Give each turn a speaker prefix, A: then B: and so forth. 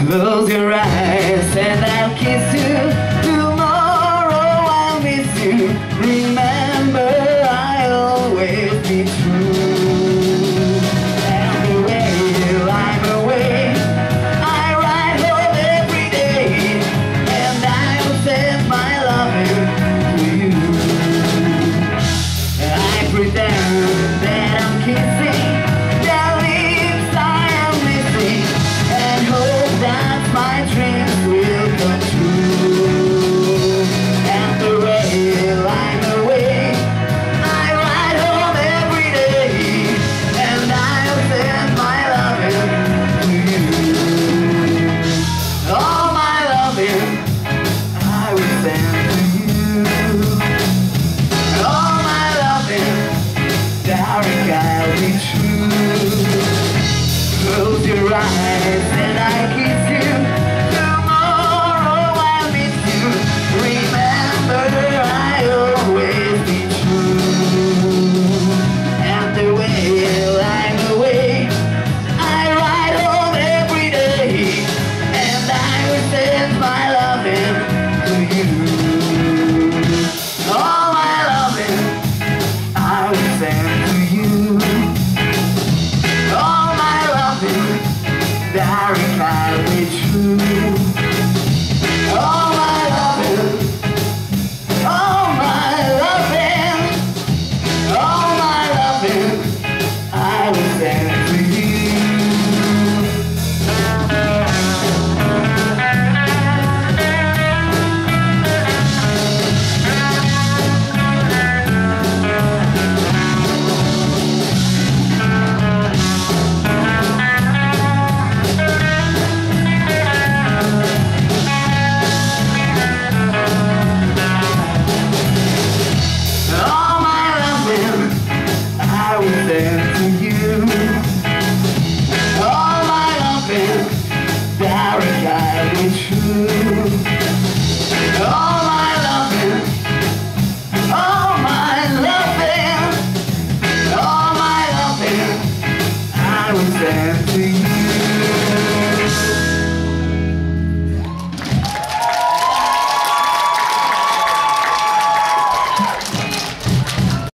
A: Close your eyes and I'll kiss you. Tomorrow I'll miss you. Remember, I'll always be true. And the way I'm away, I ride home every day, and I'll send my loving to you. I pretend that I'm kissing the lips I am missing, and hope that my dreams will come true. And the way I'm away, I ride home every day, and I'll send my loving to you. All my loving I will send to you. All my loving, darling, I'll be true. Close your eyes and I'll kiss you. Tomorrow I'll miss you. Remember, I'll always be true. And the way I'm away, I ride home every day, and I will send my loving to you. All my loving I will send to you. All my loving, darling, I'll be true. All my loving, all my loving, all my loving, I will send to you. All my loving, I will send to you. All my loving, darling, I'll be true. All my loving, all my loving, all my loving, I will send to you.